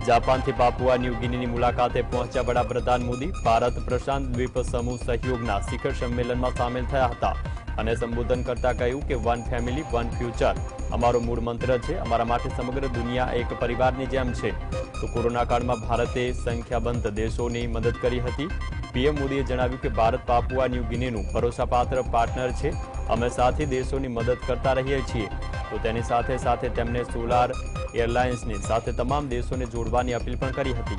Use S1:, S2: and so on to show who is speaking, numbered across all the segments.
S1: જાપાનથી Papua new ગિનીની મુલાકાતે પહોંચ્યા વડાપ્રધાન મોદી ભારત પ્રશાંત દ્વીપ સમૂહ સહયોગના શિખર સંમેલનમાં સામેલ થયા હતા અને સંબોધન કરતા કહ્યું કે વન ફેમિલી વન ફ્યુચર અમારો મૂળ મંત્ર છે। અમારા માટે સમગ્ર દુનિયા એક પરિવારની જેમ છે। તો કોરોના કાળમાં ભારતે સંખ્યાબંધ દેશોની મદદ કરી હતી। પીએમ મોદીએ જણાવ્યું કે ભારત પાપુઆ ન્યૂ ગિનીનું ભરોસાપાત્ર પાર્ટનર છે। અમે સાથી દેશોની મદદ કરતા રહીએ છીએ। તો તેની સાથે સાથે તેમને સોલાર એરલાઇન્સની સાથે તમામ દેશોને જોડવાની અપીલ પણ કરી હતી।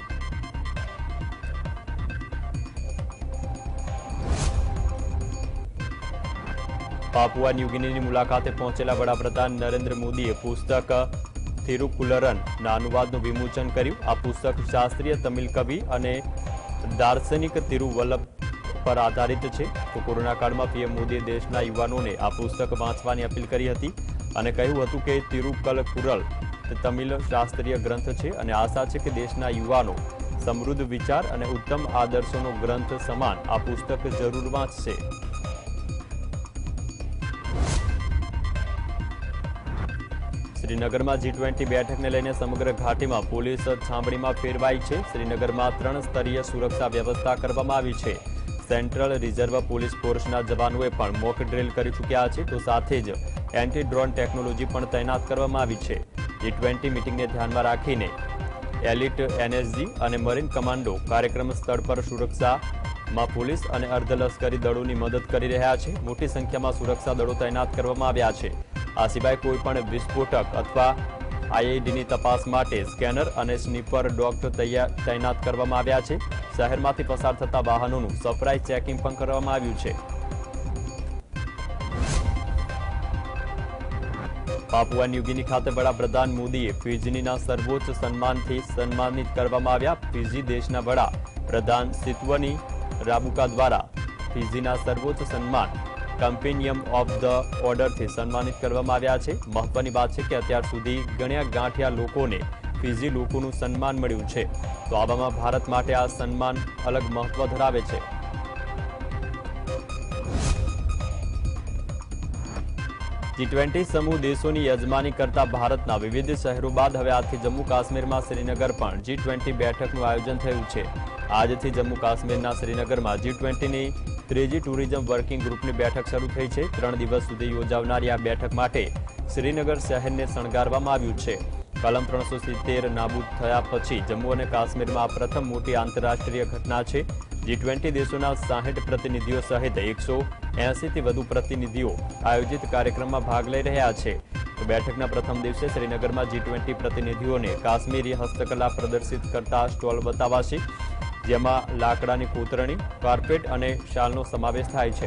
S1: પાપુઆ ન્યૂ ગિનીની મુલાકાતે પહોંચેલા વડાપ્રધાન નરેન્દ્ર મોદીએ પુસ્તક તિરુકુલરનના અનુવાદનું વિમોચન કર્યું। આ પુસ્તક શાસ્ત્રીય તમિલ કવિ અને દાર્શનિક તિરુવલ્લભ પર આધારિત છે। તો કોરોના કાળમાં પીએમ મોદીએ દેશના યુવાનોને આ પુસ્તક વાંચવાની અપીલ કરી હતી અને કહ્યું હતું કે તિરુકુલલ તમિલ શાસ્ત્રીય ગ્રંથ છે અને આશા છે કે દેશના યુવાનો સમૃદ્ધ વિચાર અને ઉત્તમ આદર્શોનો ગ્રંથ સમાન આ પુસ્તક જરૂર વાંચશે। શ્રીનગરમાં G20 બેઠકને લઈને સમગ્ર ઘાટીમાં પોલીસ છાવણીમાં ફેરવાઈ છે। શ્રીનગરમાં 3 સ્તરીય સુરક્ષા વ્યવસ્થા કરવામાં આવી છે। સેન્ટ્રલ રિઝર્વ પોલીસ ફોર્સના જવાનોએ પણ મોક ડ્રિલ કરી ચૂક્યા છે। તો સાથે જ એન્ટી ડ્રોન ટેકનોલોજી પણ તૈનાત કરવામાં આવી છે। G20 મીટિંગને ધ્યાનમાં રાખીને એલિટ એનએસજી અને મરીન કમાન્ડો કાર્યક્રમ સ્થળ પર સુરક્ષામાં પોલીસ અને અર્ધલશ્કરી દળોની મદદ કરી રહ્યા છે। મોટી સંખ્યામાં સુરક્ષા દળો તૈનાત કરવામાં આવ્યા છે। આ સિવાય કોઈપણ વિસ્ફોટક અથવા આઈઈડીની તપાસ માટે સ્કેનર અને સ્નીપર ડોગ તૈનાત કરવામાં આવ્યા છે। શહેરમાંથી પસાર થતા વાહનોનું સરપ્રાઇઝ ચેકિંગ પણ કરવામાં આવ્યું છે। પાપુઆ ન્યૂ ગિની ખાતે વડાપ્રધાન મોદીએ ફિજીના સર્વોચ્ચ સન્માનથી સન્માનિત કરવામાં આવ્યા। ફિજી દેશના વડાપ્રધાન સિત્વની રાબુકા દ્વારા ફિજીના સર્વોચ્ચ સન્માન કમ્પેનિયમ ઓફ ધ ઓર્ડરથી સન્માનિત કરવામાં આવ્યા છે। મહત્વની વાત છે કે અત્યાર સુધી ગણ્યા ગાંઠિયા લોકોને ફિજી લોકોનું સન્માન મળ્યું છે। તો આવામાં ભારત માટે આ સન્માન અલગ મહત્વ ધરાવે છે। G20 સમૂહ દેશોની યજમાની કરતા ભારતના વિવિધ શહેરો બાદ હવે આજથી જમ્મુ કાશ્મીરમાં શ્રીનગર પણ G20 બેઠકનું આયોજન થયું છે। આજથી જમ્મુ કાશ્મીરના શ્રીનગરમાં G20ની ત્રીજી ટુરિઝમ વર્કિંગ ગ્રુપની બેઠક શરૂ થઈ છે। 3 દિવસ સુધી યોજાનારી આ બેઠક માટે શ્રીનગર શહેરને શણગારવામાં આવ્યું છે। કલમ 370 નાબૂદ થયા પછી જમ્મુ અને કાશ્મીરમાં આ પ્રથમ મોટી આંતરરાષ્ટ્રીય ઘટના છે। G20 દેશોના 60 પ્રતિનિધિઓ સહિત 180થી વધુ પ્રતિનિધિઓ આયોજિત કાર્યક્રમમાં ભાગ લઈ રહ્યા છે। તો બેઠકના પ્રથમ દિવસે શ્રીનગરમાં G20 પ્રતિનિધિઓને કાશ્મીરી હસ્તકલા પ્રદર્શિત કરતા સ્ટોલ બતાવાશે, જેમાં લાકડાની કોતરણી, કાર્પેટ અને શાલનો સમાવેશ થાય છે।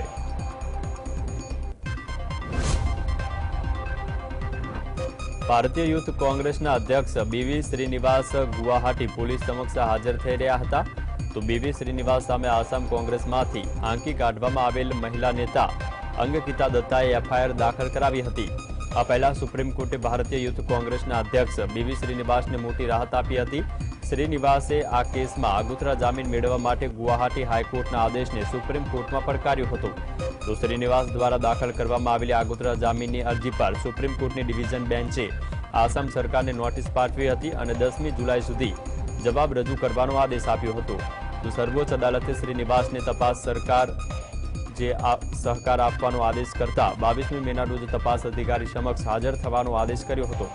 S1: ભારતીય યુથ કોંગ્રેસના અધ્યક્ષ બીવી શ્રીનિવાસ ગુવાહાટી પોલીસ સમક્ષ હાજર થઈ રહ્યા હતા। તો બીવી શ્રીનિવાસ સામે આસામ કોંગ્રેસમાંથી આંકી કાઢવામાં આવેલ મહિલા નેતા અંગિતા દત્તાએ એફઆઈઆર દાખલ કરાવી હતી। આ પહેલા સુપ્રીમ કોર્ટે ભારતીય યુથ કોંગ્રેસના અધ્યક્ષ બીવી શ્રીનિવાસને મોટી રાહત આપી હતી। શ્રીનિવાસે આ કેસમાં આગોતરા જામીન મેળવવા માટે ગુવાહાટી હાઈકોર્ટના આદેશને સુપ્રીમ કોર્ટમાં પડકાર્યો હતો। તો શ્રીનિવાસ દ્વારા દાખલ કરવામાં આવેલી આગોતરા જામીનની અરજી પર સુપ્રીમ કોર્ટની ડિવિઝન બેન્ચે આસામ સરકારને નોટિસ પાઠવી હતી અને 10મી જુલાઈ સુધી જવાબ રજૂ કરવાનો આદેશ આપ્યો હતો। તો સર્વોચ્ચ અદાલતે શ્રીનિવાસને તપાસ સરકાર જે સહકાર આપવાનો આદેશ કરતા 22મી મેના રોજ તપાસ અધિકારી સમક્ષ હાજર થવાનો આદેશ કર્યો હતો।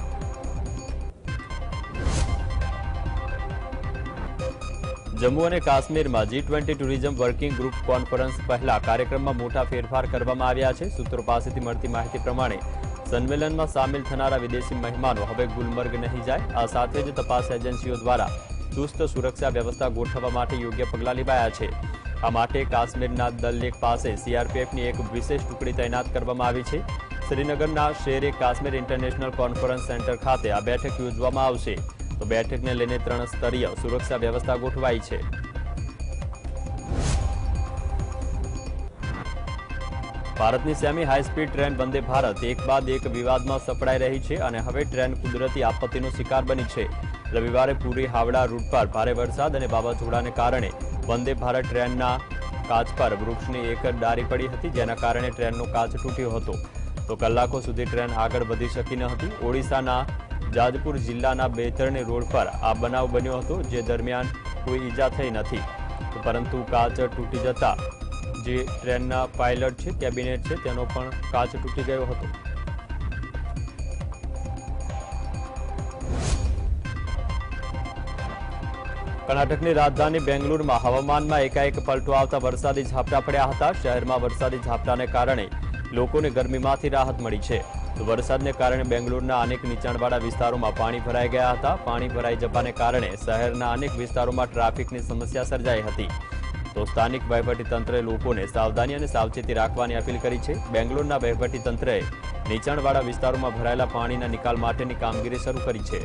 S1: જમ્મુ અને કાશ્મીરમાં G20 tourism working group conference પહેલા કાર્યક્રમમાં મોટા ફેરફાર કરવામાં આવ્યા છે। સૂત્રો પાસેથી મળતી માહિતી પ્રમાણે સંમેલનમાં સામેલ થનારા વિદેશી મહેમાનો હવે ગુલમર્ગ નહીં જાય। આ સાથે જ તપાસ એજન્સીઓ દ્વારા ચુસ્ત સુરક્ષા વ્યવસ્થા ગોઠવવા માટે યોગ્ય પગલાં લેવાયા છે। આ માટે કાશ્મીરના દલ લેક પાસે CRPFની એક વિશેષ ટુકડી તૈનાત કરવામાં આવી છે। શ્રીનગરના Shere Kashmir international conference centre ખાતે આ બેઠક યોજવામાં આવશે। તો બેઠકને લઈને 3 સ્તરીય સુરક્ષા વ્યવસ્થા ગોઠવાઈ છે। ભારતની semi high speed train Vande Bharat એક બાદ એક વિવાદમાં સપડાઈ રહી છે અને હવે ટ્રેન કુદરતી આપત્તિનો શિકાર બની છે। રવિવારે પુરી હાવડા રૂટ પર ભારે વરસાદ અને વાવાઝોડાને કારણે વંદે ભારત ટ્રેનના કાચ પર વૃક્ષની એક ડાળી પડી હતી, જેના કારણે ટ્રેનનો કાચ તૂટ્યો હતો। તો કલાકો સુધી ટ્રેન આગળ વધી શકી ન હતી। ઓડિશાના જાજપુર જિલ્લાના બેતરણી રોડ પર આ બનાવ બન્યો હતો, જે દરમિયાન કોઈ ઈજા થઈ નથી, પરંતુ કાચ તૂટી જતા જે ટ્રેનના પાયલટ છે, કેબિનેટ છે, તેનો પણ કાચ તૂટી ગયો હતો। કર્ણાટકની રાજધાની બેંગલુરુમાં હવામાનમાં એકાએક પલટો આવતા વરસાદી ઝાપટા પડ્યા હતા। શહેરમાં વરસાદી ઝાપટાને કારણે લોકોને ગરમીમાંથી રાહત મળી છે। તો વરસાદને કારણે બેંગલુરુના અનેક નીચાણવાળા વિસ્તારોમાં પાણી ભરાઈ ગયા હતા। પાણી ભરાઈ જવાને કારણે શહેરના અનેક વિસ્તારોમાં ટ્રાફિકની સમસ્યા સર્જાઈ હતી। તો સ્થાનિક વહીવટીતંત્રે લોકોને સાવધાની અને સાવચેતી રાખવાની અપીલ કરી છે। બેંગલુરુના વહીવટીતંત્રએ નીચાણવાળા વિસ્તારોમાં ભરાયેલા પાણીના નિકાલ માટેની કામગીરી શરૂ કરી છે।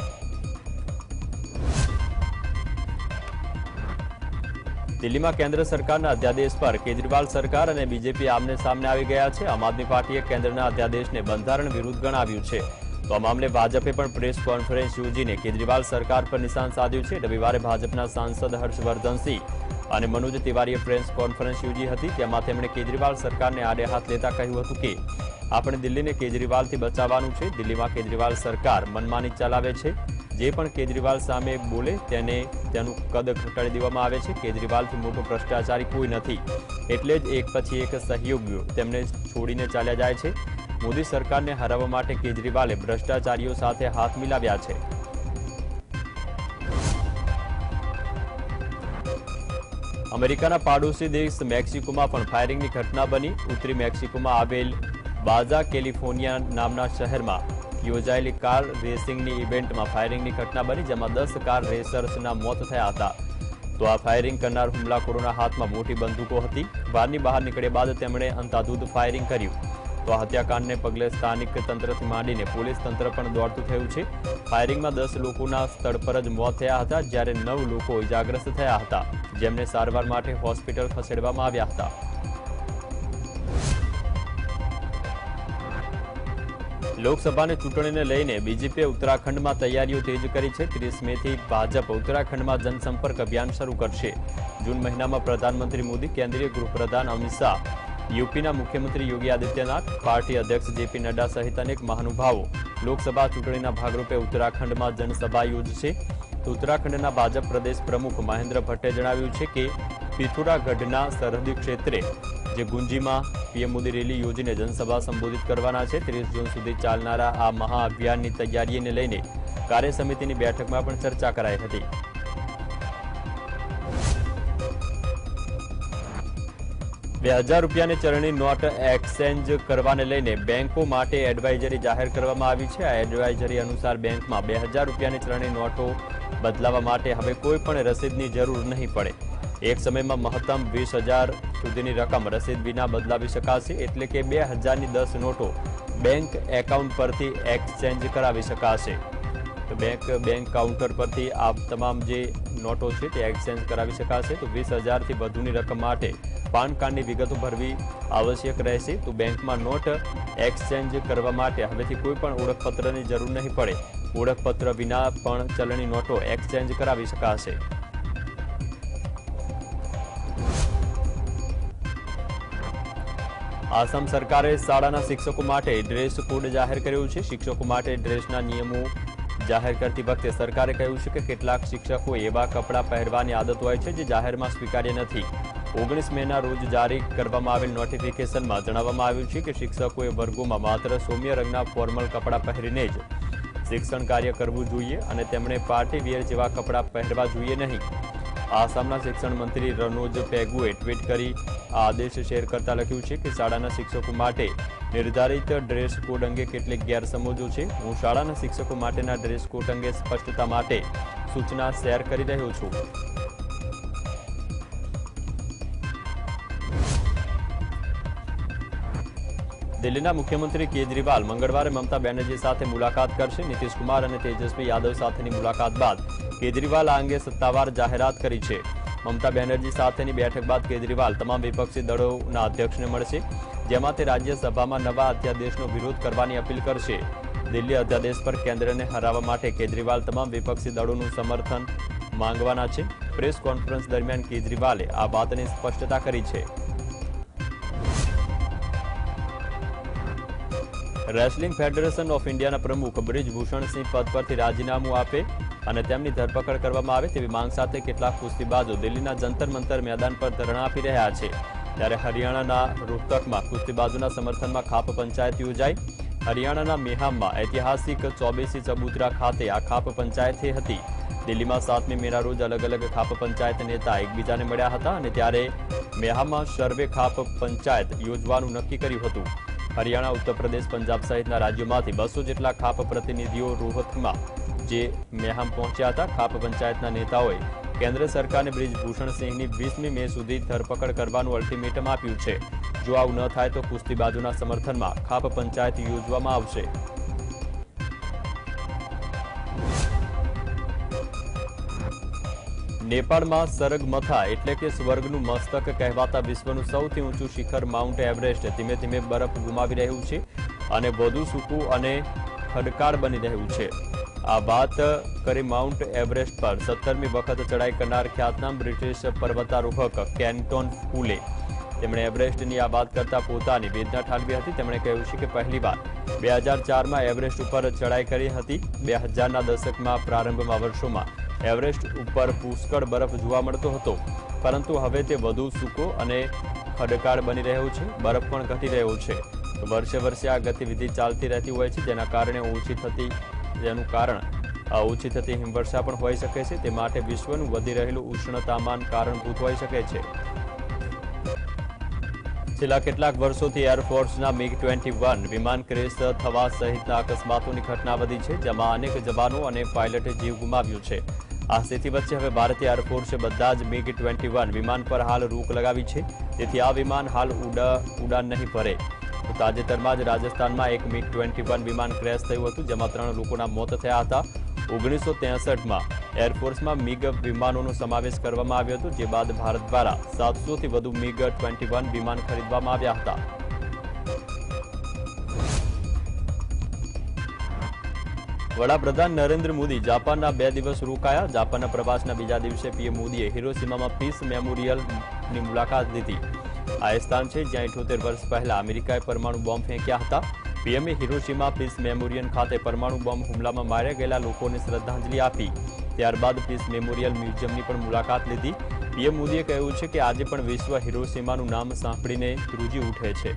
S1: દિલ્હીમાં કેન્દ્ર સરકારના અધ્યાદેશ પર કેજરીવાલ સરકાર અને બીજેપી આમને સામને આવી ગયા છે। આમ આદમી પાર્ટીએ કેન્દ્રના અધ્યાદેશને બંધારણ વિરુદ્ધ ગણાવ્યું છે। તો આ મામલે ભાજપે પણ પ્રેસ કોન્ફરન્સ યોજીને કેજરીવાલ સરકાર પર નિશાન સાધ્યું છે। રવિવારે ભાજપના સાંસદ હર્ષવર્ધનસિંહ અને મનોજ તિવારીએ પ્રેસ કોન્ફરન્સ યોજી હતી। તેમાં તેમણે કેજરીવાલ સરકારને આડે હાથ લેતા કહ્યું હતું કે આપણે દિલ્હીને કેજરીવાલથી બચાવવાનું છે। દિલ્હીમાં કેજરીવાલ સરકાર મનમાની ચલાવે છે। જે પણ કેજરીવાલ સામે બોલે તેનું કદ ઘટાડી દેવામાં આવે છે। કેજરીવાલથી મોટો ભ્રષ્ટાચારી કોઈ નથી, એટલે જ એક પછી એક સહયોગીઓ તેમને છોડીને ચાલ્યા જાય છે। મોદી સરકારને હરાવવા માટે કેજરીવાલે ભ્રષ્ટાચારીઓ સાથે હાથ મિલાવ્યા છે। અમેરિકાના પાડોશી દેશ મેક્સિકોમાં પણ ફાયરિંગની ઘટના બની। ઉત્તરી મેક્સિકોમાં આવેલ બાજા કેલિફોર્નિયા નામના શહેરમાં યોજાયેલી કાર રેસિંગની ઇવેન્ટમાં ફાયરિંગની ઘટના બની, જેમાં 10 કાર રેસર્સના મોત થયા હતા। તો આ ફાયરિંગ કરનાર હુમલાખોરોના હાથમાં મોટી બંદૂકો હતી। બારની બહાર નીકળ્યા બાદ તેમણે અંધાધૂંધ ફાયરિંગ કર્યું। તો આ હત્યાકાંડને પગલે સ્થાનિક તંત્રથી માંડીને પોલીસ તંત્ર પણ દોડતું થયું છે। ફાયરિંગમાં 10 લોકોના સ્થળ પર જ મોત થયા હતા, જ્યારે 9 લોકો ઇજાગ્રસ્ત થયા હતા, જેમને સારવાર માટે હોસ્પિટલ ખસેડવામાં આવ્યા હતા। લોકસભાની ચૂંટણીને લઈને બીજેપીએ ઉત્તરાખંડમાં તૈયારીઓ તેજ કરી છે। 30 મેથી ભાજપ ઉત્તરાખંડમાં જનસંપર્ક અભિયાન શરૂ કરશે। જૂન મહિનામાં પ્રધાનમંત્રી મોદી, કેન્દ્રીય ગૃહપ્રધાન અમિત શાહ, યુપીના મુખ્યમંત્રી યોગી આદિત્યનાથ, પાર્ટી અધ્યક્ષ જેપી નડ્ડા સહિત અનેક મહાનુભાવો લોકસભા ચૂંટણીના ભાગરૂપે ઉત્તરાખંડમાં જનસભા યોજશે। તો ઉત્તરાખંડના ભાજપ પ્રદેશ પ્રમુખ મહેન્દ્ર ભટ્ટે જણાવ્યું છે કે પિથોરાગઢના સરહદી ક્ષેત્રે જે ગુંજીમાં પીએમ મોદી રેલી યોજીને જનસભા સંબોધિત કરવાના છે। 30 જૂન સુધી ચાલનારા આ મહાઅભિયાનની તૈયારીને લઈને કાર્ય સમિતિની બેઠકમાં પણ ચર્ચા કરાઈ હતી। ₹2000ની ચલણી નોટ એક્સચેન્જ કરવાને લઈને બેંકો માટે એડવાઇઝરી જાહેર કરવામાં આવી છે। આ એડવાઇઝરી અનુસાર બેંકમાં ₹2000ની ચલણી નોટો બદલાવવા માટે હવે કોઈ પણ રસીદની જરૂર નહીં પડે। એક સમયમાં મહત્તમ 20,000 સુધીની રકમ રસીદ વિના બદલાવી શકાશે, એટલે કે 2000ની 10 નોટો બેંક એકાઉન્ટ પરથી એક્સચેન્જ કરાવી શકાશે। તો બેંક કાઉન્ટર પરથી આ તમામ જે નોટો છે તે એક્સચેન્જ કરાવી શકાશે। તો 20,000થી વધુની રકમ માટે પાન કાર્ડની વિગતો ભરવી આવશ્યક રહેશે। તો બેંકમાં નોટ એક્સચેન્જ કરવા માટે હવેથી કોઈ પણ ઓળખપત્રની જરૂર નહીં પડે। ઓળખપત્ર વિના પણ ચલણી નોટો એક્સચેન્જ કરાવી શકાશે। આસામ સરકારે શાળાના શિક્ષકો માટે ડ્રેસ કોડ જાહેર કર્યો છે। શિક્ષકો માટે ડ્રેસના નિયમો જાહેર કરતી વખતે સરકારે કહ્યું છે કે કેટલાક શિક્ષકો એવા કપડાં પહેરવાની આદત હોય છે જે જાહેરમાં સ્વીકાર્ય નથી। 19 મેના રોજ જારી કરવામાં આવેલ નોટિફિકેશનમાં જણાવવામાં આવ્યું છે કે શિક્ષકોએ વર્ગોમાં માત્ર સૌમ્ય રંગના ફોર્મલ કપડાં પહેરીને જ શિક્ષણ કાર્ય કરવું જોઈએ અને તેમણે પાર્ટી વિયર જેવા કપડાં પહેરવા જોઈએ નહીં। આસામના શિક્ષણ મંત્રી રનોજ પેગુએ ટ્વીટ કરી આ આદેશ શેર કરતા લખ્યું છે કે શાળાના શિક્ષકો માટે નિર્ધારિત ડ્રેસ કોડ અંગે કેટલીક ગેરસમજો છે। હું શાળાના શિક્ષકો માટેના ડ્રેસ કોડ અંગે સ્પષ્ટતા માટે સૂચના શેર કરી રહ્યો છું। દિલ્હીના મુખ્યમંત્રી કેજરીવાલ મંગળવારે મમતા બેનર્જી સાથે મુલાકાત કરશે। નીતિશ કુમાર અને તેજસ્વી યાદવ સાથેની મુલાકાત બાદ કેજરીવાલ આ અંગે સત્તાવાર જાહેરાત કરી છે। મમતા બેનર્જી સાથેની બેઠક બાદ કેજરીવાલ તમામ વિપક્ષી દળોના અધ્યક્ષને મળશે, જેમાં તે રાજ્યસભામાં નવા અધ્યાદેશનો વિરોધ કરવાની અપીલ કરશે। દિલ્હી અધ્યાદેશ પર કેન્દ્રને હરાવવા માટે કેજરીવાલ તમામ વિપક્ષી દળોનું સમર્થન માંગવાના છે। પ્રેસ કોન્ફરન્સ દરમિયાન કેજરીવાલે આ વાતની સ્પષ્ટતા કરી છે। રેસલિંગ ફેડરેશન ઓફ ઇન્ડિયાના પ્રમુખ બ્રિજભૂષણ સિંહ પદ પરથી રાજીનામું આપે અને તેમની ધરપકડ કરવામાં આવે તેવી માંગ સાથે કેટલાક કુસ્તીબાજો દિલ્હીના જંતર મંતર મેદાન પર ધરણા આપી રહ્યા છે। ત્યારે હરિયાણાના રોહતકમાં કુસ્તીબાજોના સમર્થનમાં ખાપ પંચાયત યોજાઈ। હરિયાણાના મેહામમાં ઐતિહાસિક ચોબીસી ચબૂતરા ખાતે આ ખાપ પંચાયત થઈ હતી। દિલ્હીમાં 7મી મેના રોજ અલગ અલગ ખાપ પંચાયત નેતા એકબીજાને મળ્યા હતા અને ત્યારે મેહામમાં સર્વે ખાપ પંચાયત યોજવાનું નક્કી કર્યું હતું। હરિયાણા, ઉત્તર પ્રદેશ, પંજાબ સહિતના રાજ્યોમાંથી 200 જેટલા ખાપ પ્રતિનિધિઓ રોહતકમાં જે મેહામ પહોંચ્યા હતા। ખાપ પંચાયતના નેતાઓએ કેન્દ્ર સરકારને બ્રિજભૂષણ સિંહની 20મી મે સુધી ધરપકડ કરવાનું અલ્ટિમેટમ આપ્યું છે। જો આવું ન થાય તો કુસ્તીબાજોના સમર્થનમાં ખાપ પંચાયત યોજવામાં આવશે। નેપાળમાં સરગમથા એટલે કે સ્વર્ગનું મસ્તક કહેવાતા વિશ્વનું સૌથી ઊંચું શિખર માઉન્ટ એવરેસ્ટ ધીમે ધીમે બરફ ગુમાવી રહ્યું છે અને વધુ સૂકું અને ખડકાળ બની રહ્યું છે। આ વાત કરી માઉન્ટ એવરેસ્ટ પર 17મી વખત ચડાઈ કરનાર ખ્યાતનામ બ્રિટિશ પર્વતારોહક કેન્ટન ફૂલે। તેમણે એવરેસ્ટની આ વાત કરતા પોતાની વેદના ઠાલવી હતી। તેમણે કહ્યું છે કે પહેલીવાર 2004માં એવરેસ્ટ ઉપર ચડાઈ કરી હતી। 2000ના દશકમાં પ્રારંભમાં વર્ષોમાં એવરેસ્ટ ઉપર પુષ્કળ બરફ જોવા મળતો હતો, પરંતુ હવે તે વધુ સૂકો અને ખડકાળ બની રહ્યો છે। બરફ પણ ઘટી રહ્યો છે। વર્ષે વર્ષે આ ગતિવિધિ ચાલતી રહેતી હોય છે, જેનું કારણ ઓછી થતી હિમવર્ષા પણ હોઈ શકે છે। તે માટે વિશ્વનું વધી રહેલું ઉષ્ણતામાન કારણભૂત હોઈ શકે છે। છેલ્લા કેટલાક વર્ષોથી એરફોર્સના MiG-21 વિમાન ક્રેશ થવા સહિતના અકસ્માતોની ઘટના વધી છે, જેમાં અનેક જવાનો અને પાયલટે જીવ ગુમાવ્યો છે। આ સ્થિતિ વચ્ચે હવે ભારતીય એરફોર્સે બધા જ MiG-21 વિમાન પર હાલ રોક લગાવી છે, તેથી આ વિમાન હાલ ઉડાન નહીં ભરે। તો તાજેતરમાં જ રાજસ્થાનમાં એક MiG-21 વિમાન ક્રેશ થયું હતું, જેમાં 3 લોકોના મોત થયા હતા। 1963માં એરફોર્સમાં MiG વિમાનોનો સમાવેશ કરવામાં આવ્યો હતો, જે બાદ ભારત દ્વારા 700થી વધુ MiG-21 વિમાન ખરીદવામાં આવ્યા હતા। વડાપ્રધાન નરેન્દ્ર મોદી જાપાનના 2 દિવસ રોકાયા। જાપાનના પ્રવાસના બીજા દિવસે પીએમ મોદીએ હિરોશીમામાં પીસ મેમોરિયલની મુલાકાત લીધી। આ સ્થાન છે જ્યાં 78 વર્ષ પહેલા અમેરિકાએ પરમાણુ બોમ્બ ફેંક્યા હતા। પીએમએ હિરોશીમા પીસ મેમોરિયલ ખાતે પરમાણુ બોમ્બ હુમલામાં માર્યા ગયેલા લોકોને શ્રદ્ધાંજલિ આપી। ત્યારબાદ પીસ મેમોરિયલ મ્યુઝિયમની પણ મુલાકાત લીધી। પીએમ મોદીએ કહ્યું છે કે આજે પણ વિશ્વ હિરોશીમાનું નામ સાંભળીને ધ્રુજી ઉઠે છે।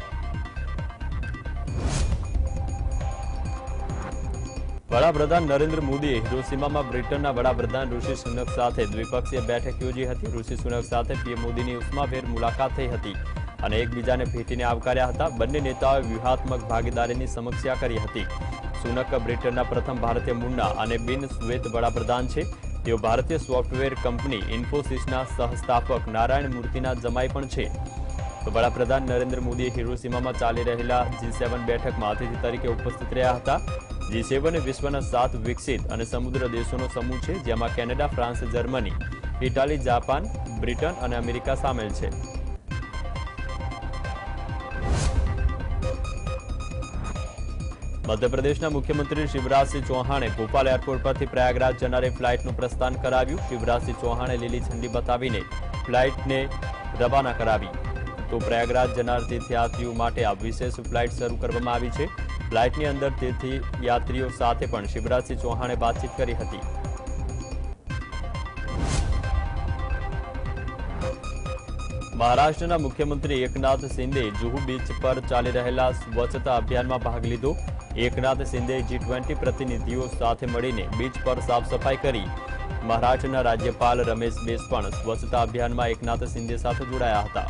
S1: વડાપ્રધાન નરેન્દ્ર મોદીએ હિરોશીમામાં બ્રિટનના વડાપ્રધાન ઋષિ સુનક સાથે દ્વિપક્ષીય બેઠક યોજી હતી। ઋષિ સુનક સાથે પીએમ મોદીની ઉષ્માભેર મુલાકાત થઈ હતી અને એકબીજાને ભેટીને આવકાર્યા હતા। બંને નેતાઓએ વ્યૂહાત્મક ભાગીદારીની સમીક્ષા કરી હતી। સુનક બ્રિટનના પ્રથમ ભારતીય મૂળના અને બિન શ્વેત વડાપ્રધાન છે। તેઓ ભારતીય સોફ્ટવેર કંપની ઇન્ફોસિસના સહસ્થાપક નારાયણ મૂર્તિના જમાઈ પણ છે। તો વડાપ્રધાન નરેન્દ્ર મોદીએ હિરોશીમામાં ચાલી રહેલા G7 બેઠકમાં અતિથિ તરીકે ઉપસ્થિત રહ્યા હતા। G7 એ વિશ્વના 7 વિકસિત અને સમૃદ્ધ દેશોનો સમૂહ છે, જેમાં Canada, France, Germany, Italy, Japan, Britain અને અમેરિકા સામેલ છે। મધ્યપ્રદેશના મુખ્યમંત્રી શિવરાજસિંહ ચૌહાણે ભોપાલ એરપોર્ટ પરથી પ્રયાગરાજ જનારી ફ્લાઇટનું પ્રસ્થાન કરાવ્યું। શિવરાજસિંહ ચૌહાણે લીલી ઝંડી બતાવીને ફ્લાઇટને રવાના કરાવી। તો પ્રયાગરાજ જનાર તીર્થયાત્રીઓ માટે આ વિશેષ ફ્લાઇટ શરૂ કરવામાં આવી છે। ફ્લાઇટની અંદર તીર્થયાત્રીઓ સાથે પણ શિવરાજસિંહ ચૌહાણે વાતચીત કરી હતી। મહારાષ્ટ્રના મુખ્યમંત્રી એકનાથ શિંદે જુહુ બીચ પર ચાલી રહેલા સ્વચ્છતા અભિયાનમાં ભાગ લીધો। એકનાથ શિંદે G20 પ્રતિનિધિઓ સાથે મળીને બીચ પર સાફ સફાઈ કરી। મહારાષ્ટ્રના રાજ્યપાલ રમેશ બેસ પણ સ્વચ્છતા અભિયાનમાં એકનાથ શિંદે સાથે જોડાયા હતા।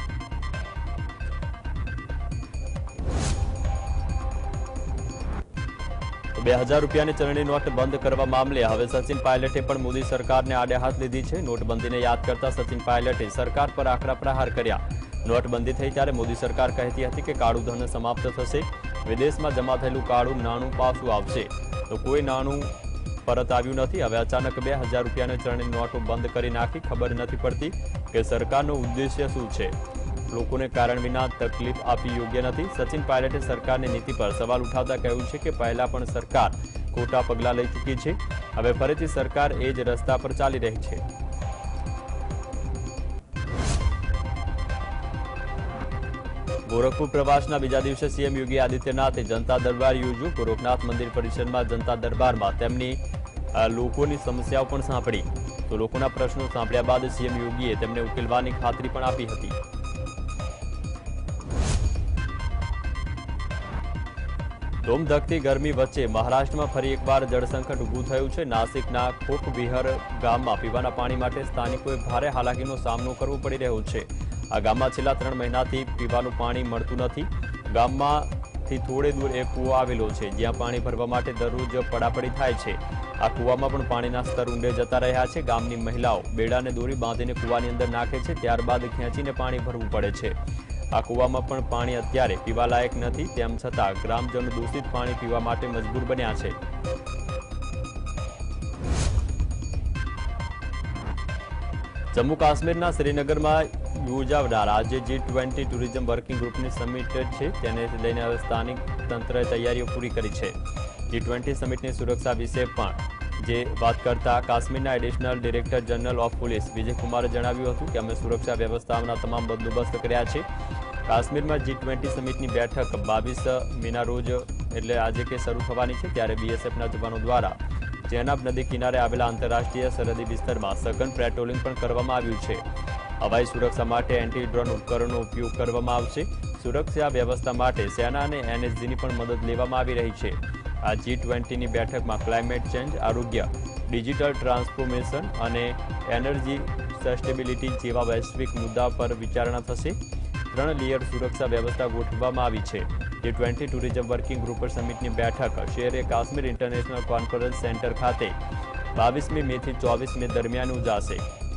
S1: 2000 રૂપિયાની ચલણી નોટ બંધ કરવા મામલે હવે સચિન પાયલટે પણ મોદી સરકારને આડે હાથ લીધી છે। નોટબંધીને યાદ કરતા સચિન પાયલટે સરકાર પર આકરા પ્રહાર કર્યા। નોટબંધી થઈ ત્યારે મોદી સરકાર કહેતી હતી કે કાળું ધન સમાપ્ત થશે, વિદેશમાં જમા થયેલું કાળું નાણું પાછું આવશે, તો કોઈ નાણું પરત આવ્યું નથી। હવે અચાનક 2000 રૂપિયાની ચલણી નોટો બંધ કરી નાખી। ખબર નથી પડતી કે સરકારનો ઉદ્દેશ્ય શું છે। લોકોને કારણ વિના તકલીફ આપવી યોગ્ય નથી। સચિન પાયલટે સરકારની નીતિ પર સવાલ ઉઠાવતા કહ્યું છે કે પહેલા પણ સરકાર ખોટા પગલાં લઈ ચૂકી છે, હવે ફરીથી સરકાર એ જ રસ્તા પર ચાલી રહી છે। ગોરખપુર પ્રવાસના બીજા દિવસે સીએમ યોગી આદિત્યનાથે જનતા દરબાર યોજ્યો। ગોરખનાથ મંદિર પરિસરમાં જનતા દરબારમાં તેમની લોકોની સમસ્યાઓ પણ સાંભળી। તો લોકોના પ્રશ્નો સાંભળ્યા બાદ સીએમ યોગીએ તેમને ઉકેલવાની ખાતરી પણ આપી હતી। ધોમધખતી ગરમી વચ્ચે મહારાષ્ટ્રમાં ફરી એકવાર જળસંકટ ઊભું થયું છે। નાસિકના ખોખવિહર ગામમાં પીવાના પાણી માટે સ્થાનિકોએ ભારે હાલાકીનો સામનો કરવો પડી રહ્યો છે। આ ગામમાં છેલ્લા 3 મહિનાથી પીવાનું પાણી મળતું નથી। ગામમાંથી થોડે દૂર એક કૂવો આવેલો છે, જ્યાં પાણી ભરવા માટે દરરોજ પડાપડી થાય છે। આ કૂવામાં પણ પાણીના સ્તર ઊંડે જતા રહ્યા છે। ગામની મહિલાઓ બેડાને દોરી બાંધીને કૂવાની અંદર નાખે છે, ત્યારબાદ ખેંચીને પાણી ભરવું પડે છે। આ કૂવામાં પણ પાણી અત્યારે પીવાલાયક નથી, તેમ છતાં ગ્રામજનો દૂષિત પાણી પીવા માટે મજબૂર બન્યા છે। જમ્મુ કાશ્મીરના શ્રીનગરમાં યોજાનાર આજે G20 ટુરિઝમ વર્કિંગ ગ્રુપની સમિટ છે, તેને લઈને હવે સ્થાનિક તંત્રએ તૈયારીઓ પૂરી કરી છે। G20 સમિટની સુરક્ષા વિશે પણ જે વાત કરતા કાશ્મીરના additional director general of police વિજયકુમારે જણાવ્યું હતું કે અમે સુરક્ષા વ્યવસ્થાના તમામ બંદોબસ્ત કર્યા છે। કાશ્મીરમાં G20 સમિટની બેઠક 22 મેના રોજ એટલે આજે કે શરૂ થવાની છે, ત્યારે બીએસએફના જવાનો દ્વારા ચેનાબ નદી કિનારે આવેલા આંતરરાષ્ટ્રીય સરહદી વિસ્તારમાં સઘન પેટ્રોલિંગ પણ કરવામાં આવ્યું છે। હવાઈ સુરક્ષા માટે એન્ટી ડ્રોન ઉપકરણનો ઉપયોગ કરવામાં આવશે। સુરક્ષા વ્યવસ્થા માટે સેના અને એનએસજીની પણ મદદ લેવામાં આવી રહી છે। આ G20ની બેઠકમાં ક્લાઇમેટ ચેન્જ, આરોગ્ય, ડિજિટલ ટ્રાન્સફોર્મેશન અને એનર્જી સસ્ટેબિલિટી જેવા વૈશ્વિક મુદ્દા પર વિચારણા થશે। 3 લેયર સુરક્ષા વ્યવસ્થા ગોઠવવામાં આવી છે। G20 ટુરિઝમ વર્કિંગ ગ્રુપ સમિટની બેઠક Shere Kashmir international conference centre ખાતે 22મી મેથી 24 મે દરમિયાન યોજાશે।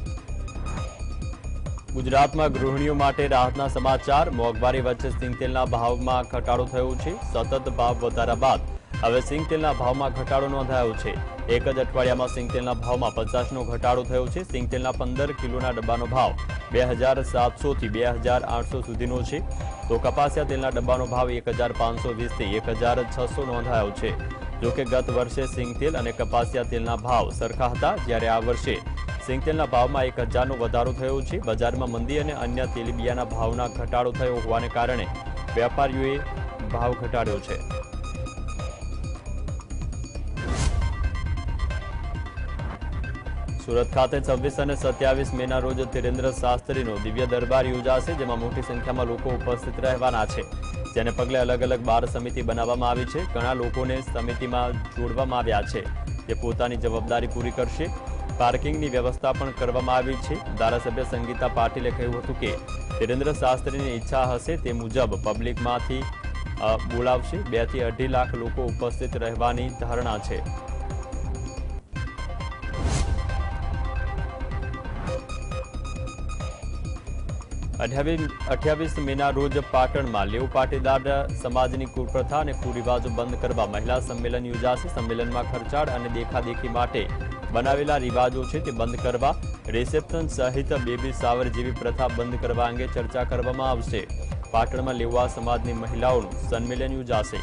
S1: ગુજરાતમાં ગૃહિણીઓ માટે રાહતના સમાચાર। મોંઘવારી વચ્ચે સિંગતેલના ભાવમાં ઘટાડો થયો છે। સતત ભાવ વધારા બાદ હવે સિંગતેલના ભાવમાં ઘટાડો નોંધાયો છે। એક જ અઠવાડિયામાં સિંગતેલના ભાવમાં 50નો ઘટાડો થયો છે। સિંગતેલના 15 કિલોના ડબ્બાનો ભાવ 2700 થી 2800 સુધીનો છે, તો કપાસિયા તેલના ડબ્બાનો ભાવ 1520 થી 1600 નોંધાયો છે। જોકે ગત વર્ષે સિંગતેલ અને કપાસિયા તેલના ભાવ સરખા હતા, જ્યારે આ વર્ષે સિંગતેલના ભાવમાં 1000નો વધારો થયો છે। બજારમાં મંદી અને અન્ય તેલીબિયાના ભાવના ઘટાડો થયો હોવાને કારણે વેપારીઓએ ભાવ ઘટાડ્યો છે। સુરત ખાતે 26 અને 27 મેના રોજ ધીરેન્દ્ર શાસ્ત્રીનો દિવ્ય દરબાર યોજાશે, જેમાં મોટી સંખ્યામાં લોકો ઉપસ્થિત રહેવાના છે, જેને પગલે અલગ અલગ બાર સમિતિ બનાવવામાં આવી છે। ઘણા લોકોને સમિતિમાં જોડવામાં આવ્યા છે, જે પોતાની જવાબદારી પૂરી કરશે। પાર્કિંગની વ્યવસ્થા પણ કરવામાં આવી છે। ધારાસભ્ય સંગીતા પાટીલે કહ્યું હતું કે ધીરેન્દ્ર શાસ્ત્રીની ઈચ્છા હશે તે મુજબ પબ્લિકમાંથી બોલાવશે। 2 થી 2.5 લાખ લોકો ઉપસ્થિત રહેવાની ધારણા છે। અઠ્યાવીસ મેના રોજ પાટણમાં લેવ પાટીદાર સમાજની કુપ્રથા અને કુરિવાજો બંધ કરવા મહિલા સંમેલન યોજાશે। સંમેલનમાં ખર્ચાળ અને દેખાદેખી માટે બનાવેલા રિવાજો છે તે બંધ કરવા, રિસેપ્શન સહિત બેબી શાવર જેવી પ્રથા બંધ કરવા અંગે ચર્ચા કરવામાં આવશે। પાટણમાં લેવા સમાજની મહિલાઓનું સંમેલન યોજાશે।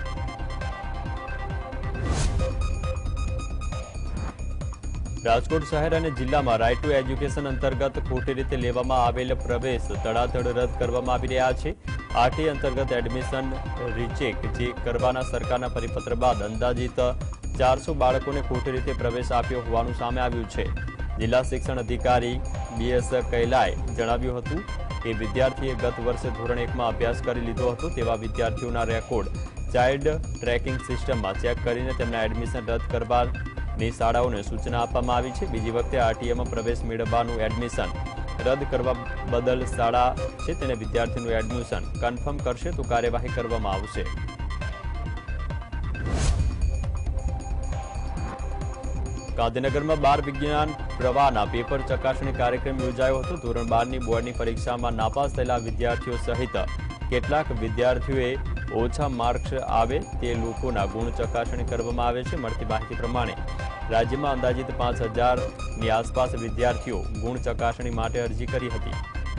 S1: રાજકોટ શહેર અને જિલ્લામાં રાઇટ ટુ એજ્યુકેશન અંતર્ગત ખોટી રીતે લેવામાં આવેલ પ્રવેશ તડાતડ રદ કરવામાં આવી રહ્યા છે। આરટી અંતર્ગત એડમિશન રીચેક જે કરવાના સરકારના પરિપત્ર બાદ અંદાજિત 400 બાળકોને ખોટી રીતે પ્રવેશ આપ્યો હોવાનું સામે આવ્યું છે। જિલ્લા શિક્ષણ અધિકારી બીએસ કૈલાએ જણાવ્યું હતું કે વિદ્યાર્થીએ ગત વર્ષે ધોરણ 1માં અભ્યાસ કરી લીધો હતો તેવા વિદ્યાર્થીઓના રેકોર્ડ ચાઇલ્ડ ટ્રેકિંગ સિસ્ટમમાં ચેક કરીને તેમના એડમિશન રદ કરવાની શાળાઓને સૂચના આપવામાં આવી છે। બીજી વખતે આરટીએમાં પ્રવેશ મેળવવાનું એડમિશન રદ કરવા બદલ શાળા છે તેને વિદ્યાર્થીનું એડમિશન કન્ફર્મ કરશે તો કાર્યવાહી કરવામાં આવશે। ગાંધીનગરમાં 12 વિજ્ઞાન પ્રવાહના પેપર ચકાસણી કાર્યક્રમ યોજાયો હતો। ધોરણ 12ની બોર્ડની પરીક્ષામાં નાપાસ થયેલા વિદ્યાર્થીઓ સહિત કેટલાક વિદ્યાર્થીઓએ ઓછા માર્ક્સ આવે તે લોકોના ગુણ ચકાસણી કરવામાં આવે છે। મળતી માહિતી પ્રમાણે રાજ્યમાં અંદાજિત 5000ની આસપાસ વિદ્યાર્થીઓ ગુણ ચકાસણી માટે અરજી કરી હતી।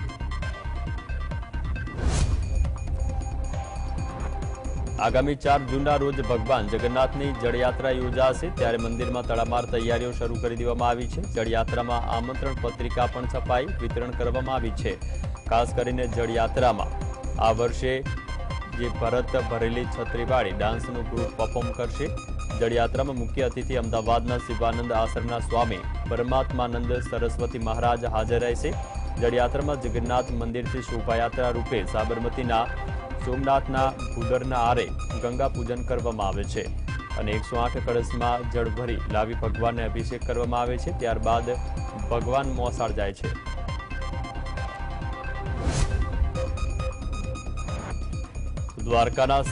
S1: આગામી 4 જૂનના રોજ ભગવાન જગન્નાથની જળયાત્રા યોજાશે, ત્યારે મંદિરમાં તડામાર તૈયારીઓ શરૂ કરી દેવામાં આવી છે। જળયાત્રામાં આમંત્રણ પત્રિકા પણ છપાઈ વિતરણ કરવામાં આવી છે। ખાસ કરીને જળયાત્રામાં આ વર્ષે જે ભરત ભરેલી છત્રીવાળી ડાન્સનું ગ્રુપ પરફોર્મ કરશે। જળયાત્રામાં મુખ્ય અતિથિ અમદાવાદના શિવાનંદ આશ્રમના સ્વામી પરમાત્માનંદ સરસ્વતી મહારાજ હાજર રહેશે। જળયાત્રામાં જગન્નાથ મંદિરથી શોભાયાત્રા રૂપે સાબરમતીના સોમનાથના ભૂદરના આરે ગંગા પૂજન કરવામાં આવે છે અને 108 કળશમાં જળ ભરી લાવી ભગવાનને અભિષેક કરવામાં આવે છે। ત્યારબાદ ભગવાન મોસાળ જાય છે। દ્વારકાના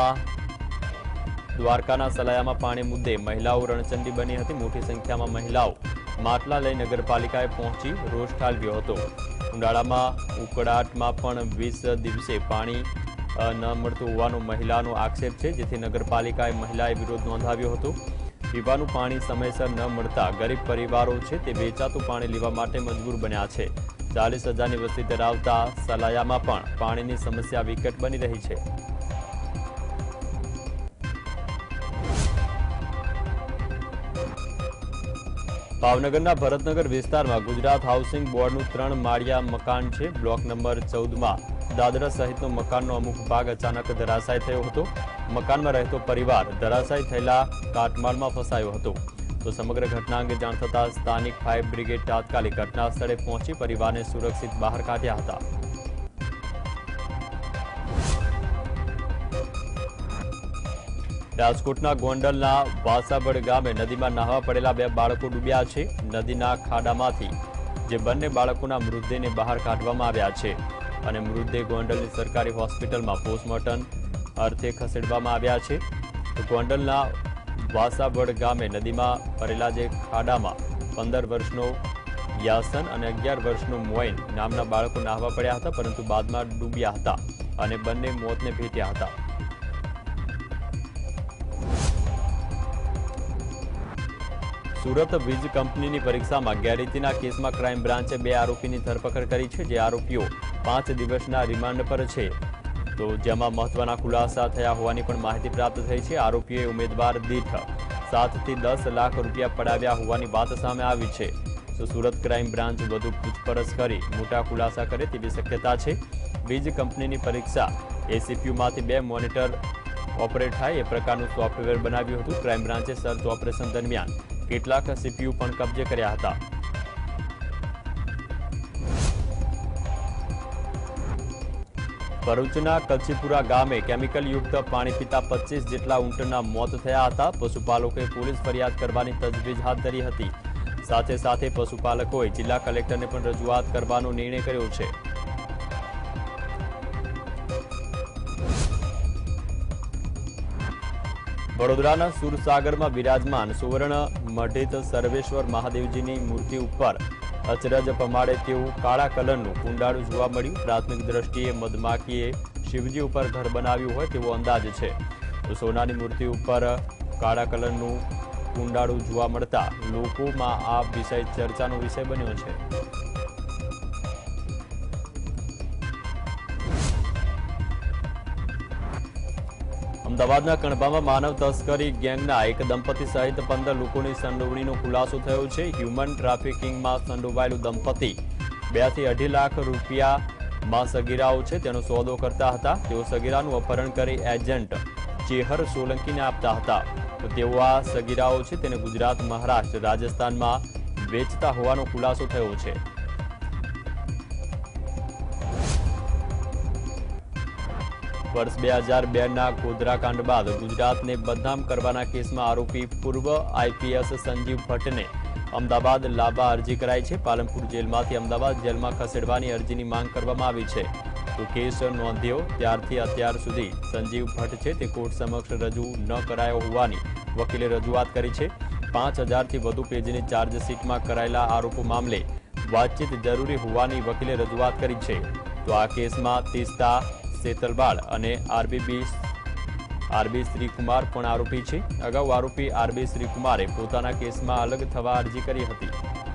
S1: સલાયામાં પાણી મુદ્દે મહિલાઓ રણચંડી બની હતી। મોટી સંખ્યામાં મહિલાઓ માટલા લઈ નગરપાલિકાએ પહોંચી રોષ ઠાલવ્યો હતો। ઉનાળામાં ઉકળાટમાં પણ 20 દિવસે પાણી ન મળતું હોવાનો મહિલાનો આક્ષેપ છે, જેથી નગરપાલિકાએ મહિલાએ વિરોધ નોંધાવ્યો હતો। પીવાનું પાણી સમયસર ન મળતા ગરીબ પરિવારો છે તે વેચાતું પાણી લેવા માટે મજબૂર બન્યા છે। 40,000ની વસ્તી ધરાવતા સલાયામાં પણ પાણીની સમસ્યા વિકટ બની રહી છે। ભાવનગરના ભરતનગર વિસ્તારમાં ગુજરાત હાઉસિંગ બોર્ડનું 3 માળિયા મકાન છે। બ્લોક નંબર 14માં દાદરા સહિતનો મકાનનો અમુક ભાગ અચાનક ધરાશાય થયો હતો। મકાનમાં રહેતો પરિવાર ધરાશાય થયેલા કાટમાળમાં ફસાયો હતો। તો સમગ્ર ઘટના અંગે જાણ થતાં સ્થાનિક ફાયર બ્રિગેડ તાત્કાલિક ઘટના સ્થળે પહોંચી પરિવારને સુરક્ષિત બહાર કાઢ્યા હતા। રાજકોટના ગોંડલના વાસાબડ ગામે નદીમાં નાહવા પડેલા 2 બાળકો ડૂબ્યા છે। નદીના ખાડામાંથી જે બંને બાળકોના મૃતદેહને બહાર કાઢવામાં આવ્યા છે અને મૃતદેહ ગોંડલની સરકારી હોસ્પિટલમાં પોસ્ટમોર્ટમ અર્થે ખસેડવામાં આવ્યા છે। તો ગોંડલના વાસાબડ ગામે નદીમાં પડેલા જે ખાડામાં 15 વર્ષનો યાસન અને 11 વર્ષનો મોઇન નામના બાળકો નાહવા પડ્યા હતા, પરંતુ બાદમાં ડૂબ્યા હતા અને બંને મોતને ભેટ્યા હતા। સુરત વીજ કંપનીની પરીક્ષામાં ગેરરીતિના કેસમાં ક્રાઇમ બ્રાન્ચે 2 આરોપીની ધરપકડ કરી છે, જે આરોપીઓ 5 દિવસના રિમાન્ડ પર છે। તો જેમાં મહત્વના ખુલાસા થયા હોવાની પણ માહિતી પ્રાપ્ત થઈ છે। આરોપીઓએ ઉમેદવાર દીઠ 7 થી 10 લાખ રૂપિયા પડાવ્યા હોવાની વાત સામે આવી છે। તો સુરત ક્રાઇમ બ્રાન્ચ વધુ પૂછપરછ કરી મોટા ખુલાસા કરે તેવી શક્યતા છે। વીજ કંપનીની પરીક્ષા એસીપીયુમાંથી 2 મોનિટર ઓપરેટ થાય એ પ્રકારનું સોફ્ટવેર બનાવ્યું હતું। ક્રાઇમ બ્રાન્ચે સર્ચ ઓપરેશન દરમિયાન કેટલાક સીપીયુ પણ કબજે કર્યા હતા। ભરૂચના કચ્છીપુરા ગામે કેમિકલયુક્ત પાણી પીતા 25 જેટલા ઊંટના મોત થયા હતા। પશુપાલકોએ પોલીસ ફરિયાદ કરવાની તજવીજ હાથ ધરી હતી। સાથે સાથે પશુપાલકોએ જિલ્લા કલેક્ટરને પણ રજૂઆત કરવાનો નિર્ણય કર્યો છે। વડોદરાના સુરસાગરમાં વિરાજમાન સુવર્ણ મઢિત સર્વેશ્વર મહાદેવજીની મૂર્તિ ઉપર અચરજ પમાડે તેવું કાળા કલરનું કુંડાળું જોવા મળ્યું। પ્રાથમિક દ્રષ્ટિએ મધમાખીએ શિવજી ઉપર ઘર બનાવ્યું હોય તેવો અંદાજ છે। તો સોનાની મૂર્તિ ઉપર કાળા કલરનું કુંડાળું જોવા મળતા લોકોમાં આ વિષય ચર્ચાનો વિષય બન્યો છે। અમદાવાદના કણભામાં માનવ તસ્કરી ગેંગના એક દંપતી સહિત 15 લોકોની સંડોવણીનો ખુલાસો થયો છે। હ્યુમન ટ્રાફિકિંગમાં સંડોવાયેલું દંપતી 2 થી 2.5 લાખ રૂપિયામાં સગીરાઓ છે તેનો સોદો કરતા હતા। તેઓ સગીરાનું અપહરણ કરી એજન્ટ ચેહર સોલંકીને આપતા હતા। તો તેઓ આ સગીરાઓ છે તેને ગુજરાત, મહારાષ્ટ્ર, રાજસ્થાનમાં વેચતા હોવાનો ખુલાસો થયો છે। વર્ષ 2002ના ગોધરાકાંડ બાદ ગુજરાતને બદનામ કરવાના કેસમાં આરોપી પૂર્વ આઈપીએસ સંજીવ ભટ્ટને અમદાવાદ લાવવા અરજી કરાઈ છે। પાલનપુર જેલમાંથી અમદાવાદ જેલમાં ખસેડવાની અરજીની માંગ કરવામાં આવી છે। તો કેસ નોંધ્યો ત્યારથી અત્યાર સુધી સંજીવ ભટ્ટ છે તે કોર્ટ સમક્ષ રજૂ ન કરાયો હોવાની વકીલે રજૂઆત કરી છે। 5000થી વધુ પેજની ચાર્જશીટમાં કરાયેલા આરોપો મામલે વાતચીત જરૂરી હોવાની વકીલે રજૂઆત કરી છે। તો આ કેસમાં તીસ્તા સેતલવાડ અને આરબી શ્રીકુમાર પણ આરોપી છે। અગાઉ આરોપી આરબી શ્રીકુમારે પોતાના કેસમાં અલગ થવા અરજી કરી હતી।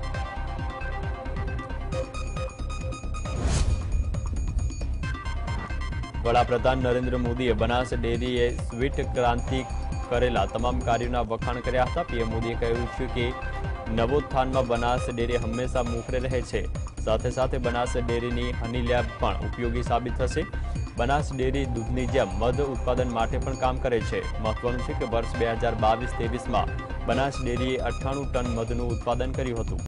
S1: વડાપ્રધાન નરેન્દ્ર મોદીએ બનાસ ડેરીએ સ્વીટ ક્રાંતિ કરેલા તમામ કાર્યોના વખાણ કર્યા હતા। પીએમ મોદીએ કહ્યું છે કે નવોત્થાનમાં બનાસ ડેરી હંમેશા મોખરે રહે છે। સાથે સાથે બનાસ ડેરીની હની લેબ પણ ઉપયોગી સાબિત થશે। બનાસ ડેરી દૂધની જેમ મધ ઉત્પાદન માટે પણ કામ કરે છે। મહત્વનું છે કે વર્ષ 2022-23માં બનાસ ડેરીએ 98 ટન મધનું ઉત્પાદન કર્યું હતું।